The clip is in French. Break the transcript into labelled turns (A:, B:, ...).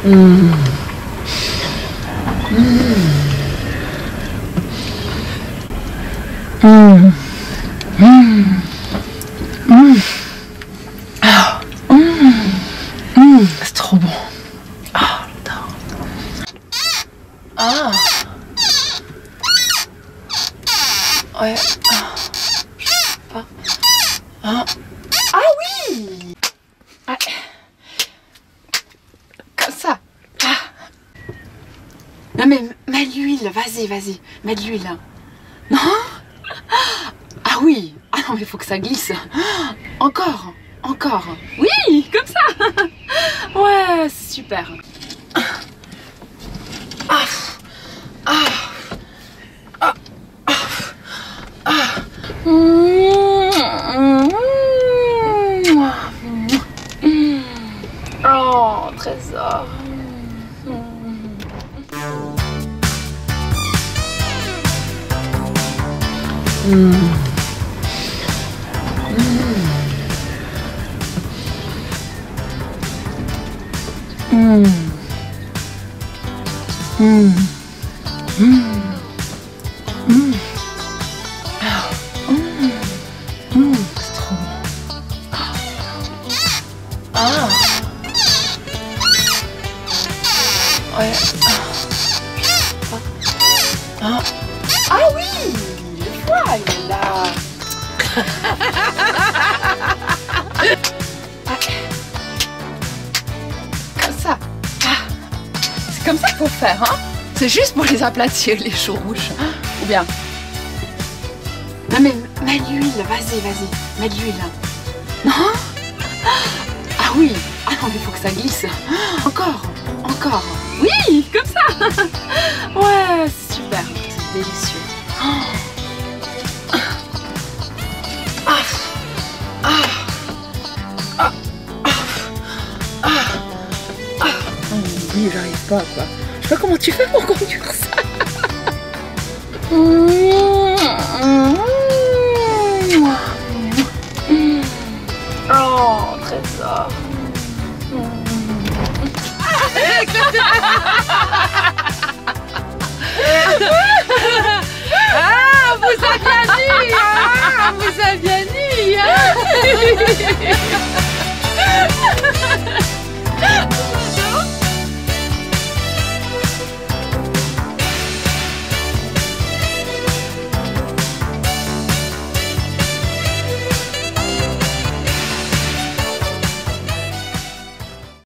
A: Mmh. Mmh. Mmh. Mmh. Mmh. Ah. Mmh. Mmh. C'est trop bon. Ah, j'adore. Ah. Ouais. Ah. Je sais pas. Ah. Ah oui. Ah. Comme ça. Ah. Non mais mets l'huile, vas-y, vas-y. Mets de l'huile. Non. Ah oui. Ah non mais il faut que ça glisse. Encore. Encore. Oui, comme ça. Ouais, c'est super. Ah. Ah. Ah. Ah. Oh, trésor. C'est trop bon. Ah. Ouais. Ah. Ah oui, le foie il est là. Comme ça. Ah. C'est comme ça qu'il faut faire, hein. C'est juste pour les aplatir, les choux rouges. Ou bien. Non mais mets de l'huile, vas-y, vas-y. Mets de l'huile. Non. Ah oui. Ah non mais il faut que ça glisse. Encore. Encore. Oui, comme ça. Ouais, c'est super. C'est délicieux. Ah. Ah. Ah. Ah. Ah. Ah. Oh oui, j'arrive pas quoi. Je sais pas comment tu fais pour conduire ça. Oh, trésor. Ah, vous a bien dit, hein, vous a bien dit, hein.